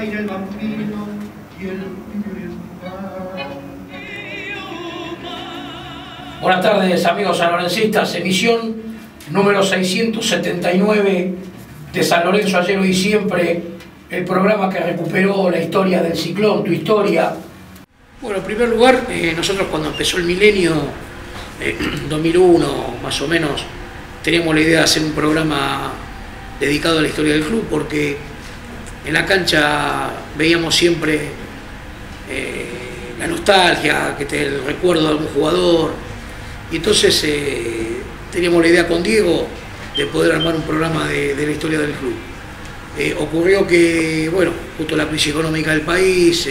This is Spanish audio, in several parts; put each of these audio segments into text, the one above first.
Jaime el bambino y el Buenas tardes, amigos sanlorencistas, emisión número 679 de San Lorenzo ayer, hoy y siempre, el programa que recuperó la historia del Ciclón, tu historia. Bueno, en primer lugar, nosotros cuando empezó el milenio, 2001 más o menos, teníamos la idea de hacer un programa dedicado a la historia del club, porque en la cancha veíamos siempre la nostalgia, el recuerdo de algún jugador, y entonces teníamos la idea con Diego de poder armar un programa de la historia del club. Ocurrió que, bueno, justo la crisis económica del país,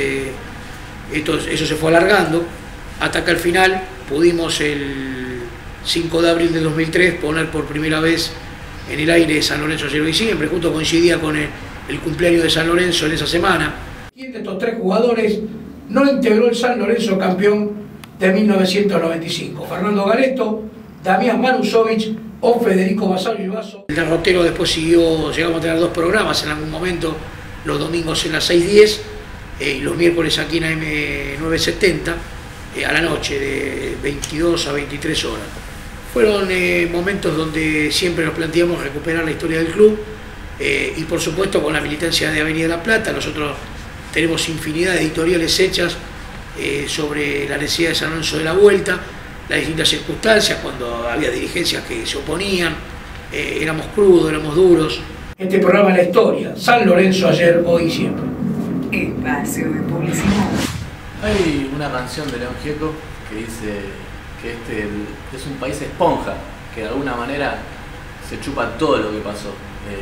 eso se fue alargando, hasta que al final pudimos el 5 de abril de 2003 poner por primera vez en el aire San Lorenzo ayer, hoy y siempre. Justo coincidía con el cumpleaños de San Lorenzo en esa semana. ¿Quién de estos tres jugadores no integró el San Lorenzo campeón de 1995? Fernando Galeto, Damián Manusovic o Federico Basario Ibaso. El derrotero después siguió, llegamos a tener dos programas en algún momento, los domingos en las 6:10 y los miércoles aquí en AM970 a la noche, de 22 a 23 horas. Fueron momentos donde siempre nos planteamos recuperar la historia del club y por supuesto con la militancia de Avenida La Plata. Nosotros tenemos infinidad de editoriales hechas sobre la necesidad de San Lorenzo de la vuelta, las distintas circunstancias, cuando había dirigencias que se oponían, éramos crudos, éramos duros. Este programa es la historia, San Lorenzo ayer, hoy y siempre. Espacio de publicidad. Hay una canción de León Gieco que dice que este es un país esponja, que de alguna manera se chupa todo lo que pasó.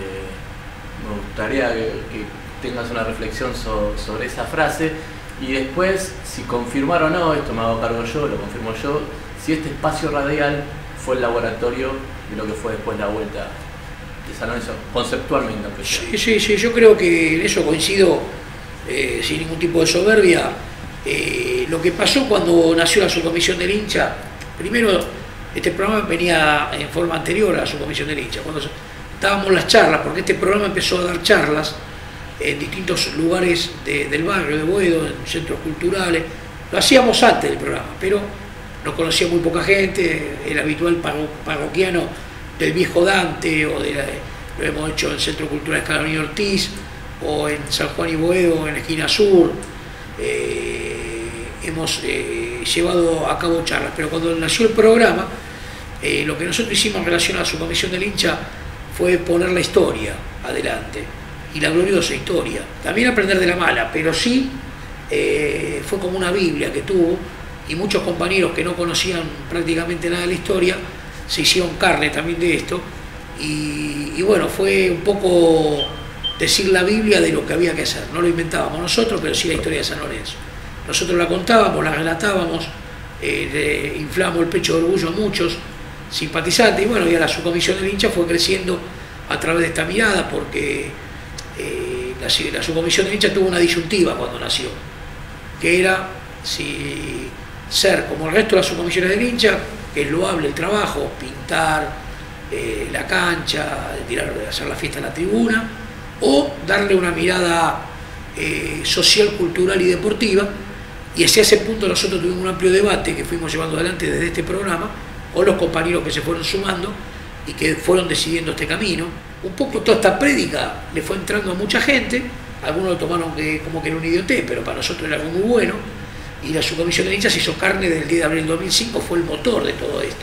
Me gustaría que tengas una reflexión sobre esa frase y después, si confirmar o no, esto me hago cargo yo, lo confirmo yo, si este espacio radial fue el laboratorio de lo que fue después la vuelta de San Lorenzo, conceptualmente. Aunque sea. Sí, yo creo que en eso coincido sin ningún tipo de soberbia. Lo que pasó cuando nació la subcomisión del hincha, primero este programa venía en forma anterior a la subcomisión del hincha, cuando dábamos las charlas, porque este programa empezó a dar charlas en distintos lugares del barrio de Boedo, en centros culturales. Lo hacíamos antes del programa, pero nos conocía muy poca gente, el habitual parroquiano del viejo Dante, o lo hemos hecho en el Centro Cultural Escalabrini Ortiz, o en San Juan y Boedo, en la esquina sur. Hemos llevado a cabo charlas, pero cuando nació el programa, lo que nosotros hicimos en relación a la subcomisión del hincha fue poner la historia adelante, y la gloriosa historia, también aprender de la mala, pero sí fue como una Biblia que tuvo, y muchos compañeros que no conocían prácticamente nada de la historia se hicieron carne también de esto, y bueno, fue un poco decir la Biblia de lo que había que hacer. No lo inventábamos nosotros, pero sí la historia de San Lorenzo. Nosotros la contábamos, la relatábamos, le inflábamos el pecho de orgullo a muchos simpatizantes, y bueno, ya la subcomisión del hincha fue creciendo a través de esta mirada, porque la subcomisión del hincha tuvo una disyuntiva cuando nació, que era si ser como el resto de las subcomisiones del hincha, que es loable el trabajo, pintar la cancha, hacer la fiesta en la tribuna, o darle una mirada social, cultural y deportiva. Y hacia ese punto nosotros tuvimos un amplio debate que fuimos llevando adelante desde este programa con los compañeros que se fueron sumando y que fueron decidiendo este camino. Un poco toda esta prédica le fue entrando a mucha gente, algunos lo tomaron como que era un idiotez, pero para nosotros era algo muy bueno, y la subcomisión de hinchas se hizo carne del 10 de abril del 2005, fue el motor de todo esto.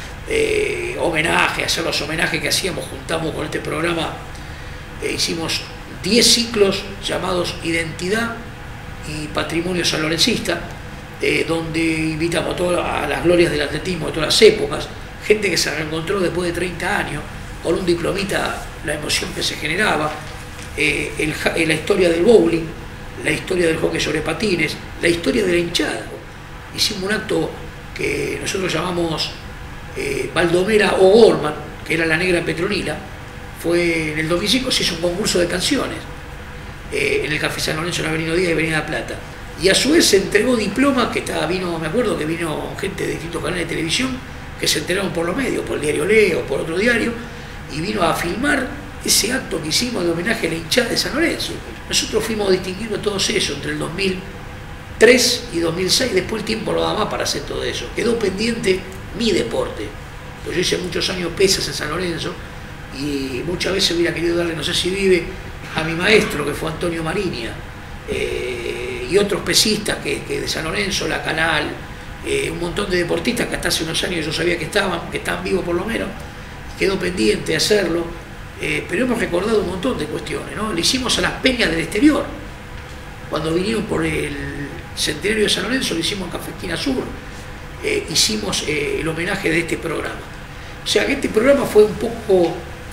Hacer los homenajes que hacíamos, juntamos con este programa, hicimos 10 ciclos llamados Identidad y Patrimonio sanlorencista, donde invitamos a las glorias del atletismo de todas las épocas, gente que se reencontró después de 30 años, con un diplomita, la emoción que se generaba, la historia del bowling, la historia del hockey sobre patines, la historia de la hinchada. Hicimos un acto que nosotros llamamos Baldomera o Gorman, que era la negra Petronila. Fue en el 2005, se hizo un concurso de canciones en el Café San Lorenzo, en la Avenida Díaz y Avenida Plata. Y a su vez se entregó diplomas, me acuerdo que vino gente de distintos canales de televisión que se enteraron por los medios, por el diario Leo, por otro diario, y vino a filmar ese acto que hicimos de homenaje a la hinchada de San Lorenzo. Nosotros fuimos distinguiendo todos eso entre el 2003 y 2006, después el tiempo no da más para hacer todo eso. Quedó pendiente mi deporte, pues yo hice muchos años pesas en San Lorenzo y muchas veces hubiera querido darle, no sé si vive, a mi maestro que fue Antonio Marinia, y otros pesistas que de San Lorenzo, La Canal, un montón de deportistas que hasta hace unos años yo sabía que estaban vivos por lo menos. Quedó pendiente hacerlo, pero hemos recordado un montón de cuestiones, ¿no? Le hicimos a las peñas del exterior, cuando vinieron por el centenario de San Lorenzo, lo hicimos en Café Esquina Sur, hicimos el homenaje de este programa. O sea que este programa fue un poco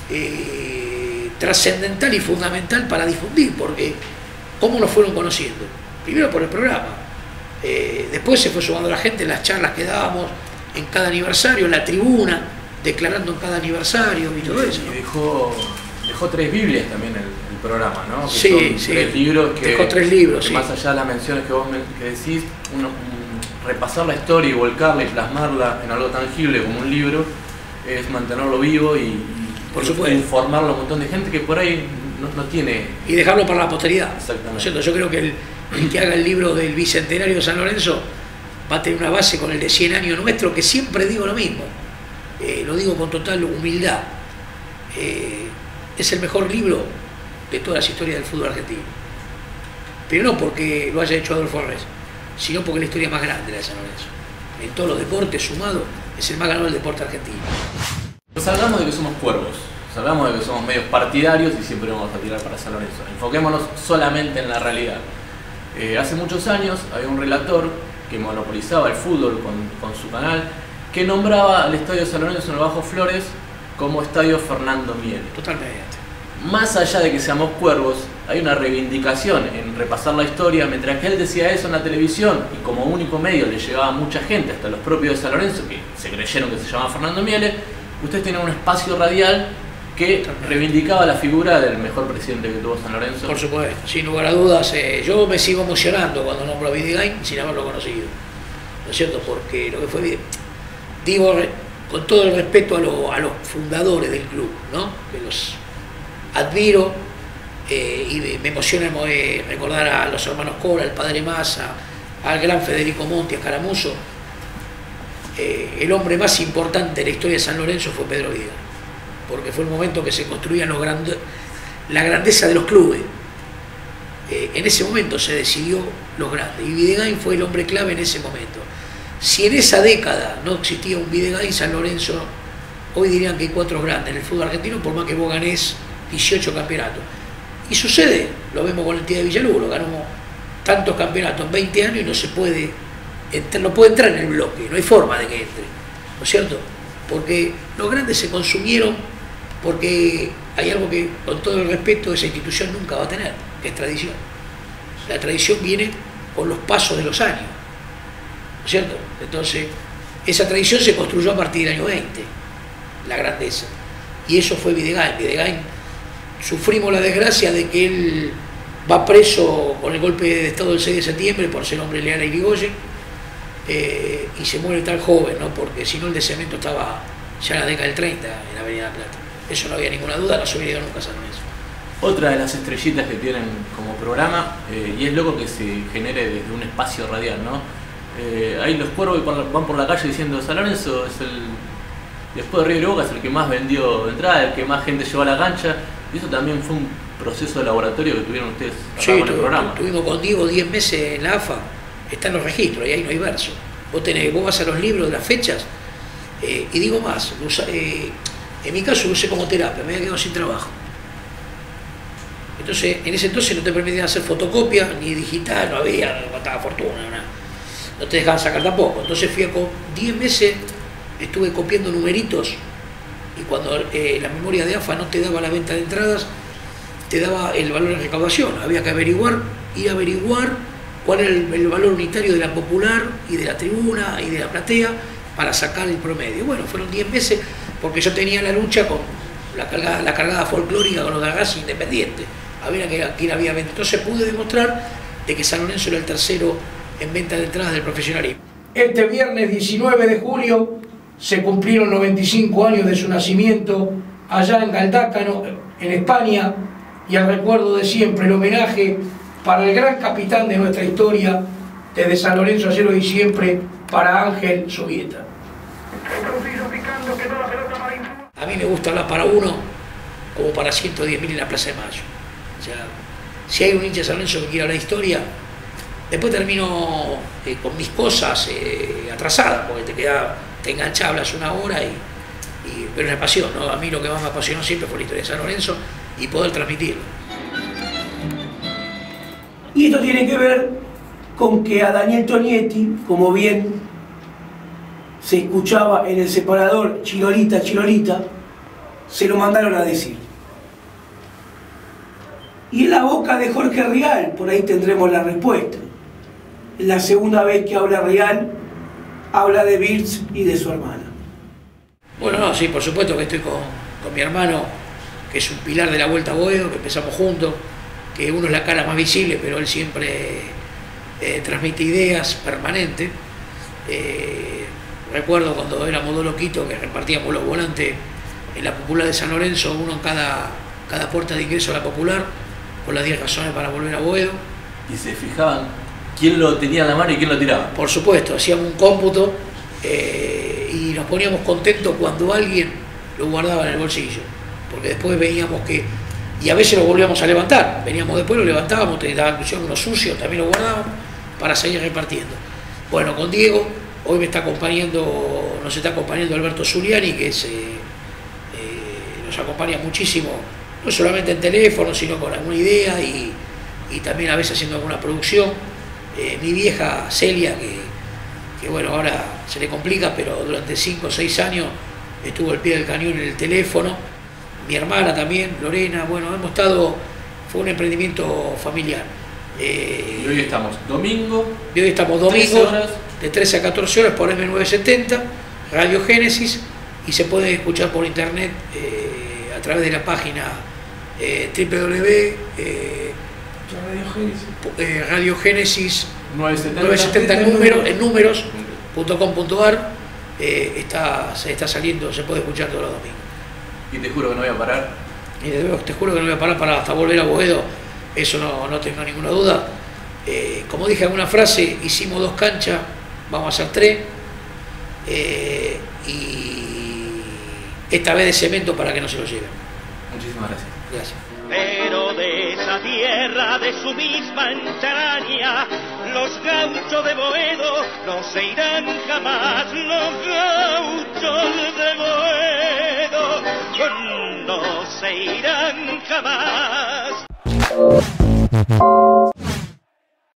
trascendental y fundamental para difundir, porque ¿cómo nos fueron conociendo? Primero por el programa, después se fue sumando la gente en las charlas que dábamos en cada aniversario, en la tribuna, declarando en cada aniversario y todo eso. Y dejó 3 Biblias también el programa, ¿no? Que sí, son 3 libros que, dejó 3 libros, que sí. Más allá de las menciones que vos que decís, repasar la historia y volcarla y plasmarla en algo tangible como un libro es mantenerlo vivo y por supuesto, informarlo a un montón de gente que por ahí no tiene... Y dejarlo para la posteridad. Exactamente. ¿No es cierto? Yo creo que el que haga el libro del Bicentenario de San Lorenzo va a tener una base con el de 100 años nuestro, que siempre digo lo mismo, lo digo con total humildad, es el mejor libro de todas las historias del fútbol argentino. Pero no porque lo haya hecho Adolfo Arrés, sino porque es la historia más grande la de San Lorenzo. En todos los deportes sumado, es el más ganador del deporte argentino. Pues hablamos de que somos cuervos, hablamos de que somos medios partidarios y siempre vamos a tirar para San Lorenzo. Enfoquémonos solamente en la realidad. Hace muchos años había un relator que monopolizaba el fútbol con su canal, que nombraba al estadio de San Lorenzo en el Bajo Flores como estadio Fernando Miele. Totalmente. Más allá de que seamos cuervos, hay una reivindicación en repasar la historia. Mientras que él decía eso en la televisión y como único medio le llegaba a mucha gente, hasta los propios de San Lorenzo, que se creyeron que se llamaba Fernando Miele, ustedes tenían un espacio radial que reivindicaba la figura del mejor presidente que tuvo San Lorenzo. Por supuesto, sin lugar a dudas, yo me sigo emocionando cuando nombro a Videgain sin haberlo conocido, ¿no es cierto? Porque lo que fue, digo con todo el respeto a los fundadores del club, ¿no? Que los admiro y me emociona recordar a los hermanos Cobra, al padre Massa, al gran Federico Monti, a Caramuso. El hombre más importante de la historia de San Lorenzo fue Pedro Videgain, porque fue el momento que se construían la grandeza de los clubes. En ese momento se decidió los grandes y Videgain fue el hombre clave en ese momento. Si en esa década no existía un Videgain, San Lorenzo, hoy dirían que hay 4 grandes en el fútbol argentino, por más que vos ganés 18 campeonatos. Y sucede, lo vemos con el Tía de Villaluro, ganó tantos campeonatos en 20 años y no se puede, no puede entrar en el bloque, no hay forma de que entre, ¿no es cierto? Porque los grandes se consumieron, porque hay algo que, con todo el respeto, esa institución nunca va a tener, que es tradición. La tradición viene con los pasos de los años, ¿no es cierto? Entonces, esa tradición se construyó a partir del año 20, la grandeza. Y eso fue Videgain. Videgain, sufrimos la desgracia de que él va preso con el golpe de Estado del 6 de septiembre por ser hombre leal a Irigoyen, y se muere tan joven, ¿no? Porque si no el de Cemento estaba ya en la década del 30 en la Avenida Plata. Eso no había ninguna duda, no se hubiera ido nunca a San Lorenzo. Otra de las estrellitas que tienen como programa, y es loco que se genere desde un espacio radial, ¿no? Ahí los cuervos van por la calle diciendo San Lorenzo es después de River y Boca es el que más vendió de entrada, el que más gente llevó a la cancha, y eso también fue un proceso de laboratorio que tuvieron ustedes acá con el programa. Tuvimos con Diego 10 meses en la AFA, están los registros y ahí no hay verso. Vos vas a los libros de las fechas, y digo más, en mi caso lo usé como terapia, me había quedado sin trabajo. Entonces, en ese entonces no te permitían hacer fotocopia, ni digital, no había, no costaba fortuna, no te dejaban sacar tampoco. Entonces fui a 10 meses, estuve copiando numeritos, y cuando la memoria de AFA no te daba la venta de entradas, te daba el valor de recaudación. Había que ir a averiguar cuál era el valor unitario de la popular y de la tribuna y de la platea para sacar el promedio. Bueno, fueron 10 meses porque yo tenía la lucha con la cargada folclórica con los Gagazzi Independiente, a ver a quién había vendido. Entonces pude demostrar de que San Lorenzo era el tercero en venta de entradas del profesionalismo. Este viernes 19 de julio se cumplieron 95 años de su nacimiento allá en Galdácano, en España, y el recuerdo de siempre, el homenaje para el gran capitán de nuestra historia, desde San Lorenzo a Cero y siempre, para Ángel Sovieta. A mí me gusta hablar para uno como para 110.000 en la Plaza de Mayo. O sea, si hay un hincha de San Lorenzo que quiere hablar de historia, después termino con mis cosas atrasadas, porque te enganchas, hablas una hora, pero es una pasión, ¿no? A mí lo que más me apasionó siempre fue la historia de San Lorenzo y poder transmitirlo. Y esto tiene que ver con que a Daniel Tonietti, como bien se escuchaba en el separador Chirolita, Chirolita, se lo mandaron a decir. Y en la boca de Jorge Rial, por ahí tendremos la respuesta. Es la segunda vez que habla Rial, habla de Birds y de su hermana. Bueno, no, sí, por supuesto que estoy con mi hermano, que es un pilar de la Vuelta a Boedo, que empezamos juntos, que uno es la cara más visible, pero él siempre transmite ideas permanentes. Recuerdo cuando éramos dos loquitos que repartíamos los volantes en la Popular de San Lorenzo, uno en cada puerta de ingreso a la Popular, con las 10 razones para volver a Boedo. ¿Y se fijaban quién lo tenía en la mano y quién lo tiraba? Por supuesto, hacíamos un cómputo y nos poníamos contentos cuando alguien lo guardaba en el bolsillo, porque después veíamos que, y a veces lo volvíamos a levantar, veníamos después, lo levantábamos, te daban inclusión unos sucios, también lo guardábamos para seguir repartiendo. Bueno, con Diego, hoy nos está acompañando Alberto Zuliani, que nos acompaña muchísimo, no solamente en teléfono, sino con alguna idea y también a veces haciendo alguna producción. Mi vieja Celia, que bueno, ahora se le complica, pero durante 5 o 6 años estuvo al pie del cañón en el teléfono. Mi hermana también, Lorena, bueno, fue un emprendimiento familiar. Y hoy estamos domingo. Y hoy estamos domingos, de 13 a 14 horas por M970, Radio Génesis, y se puede escuchar por internet a través de la página Radio Génesis 970 en números.com.ar. Se está saliendo, se puede escuchar todos los domingos. Y te juro que no voy a parar. Y te juro que no voy a parar hasta volver a Boedo, eso no tengo ninguna duda. Como dije en una frase, hicimos 2 canchas, vamos a hacer 3. Y esta vez de cemento para que no se lo lleven. Muchísimas gracias. Gracias. Pero de esa tierra, de su misma entraña, los gauchos de Boedo no se irán jamás, los gauchos de Boedo no se irán jamás.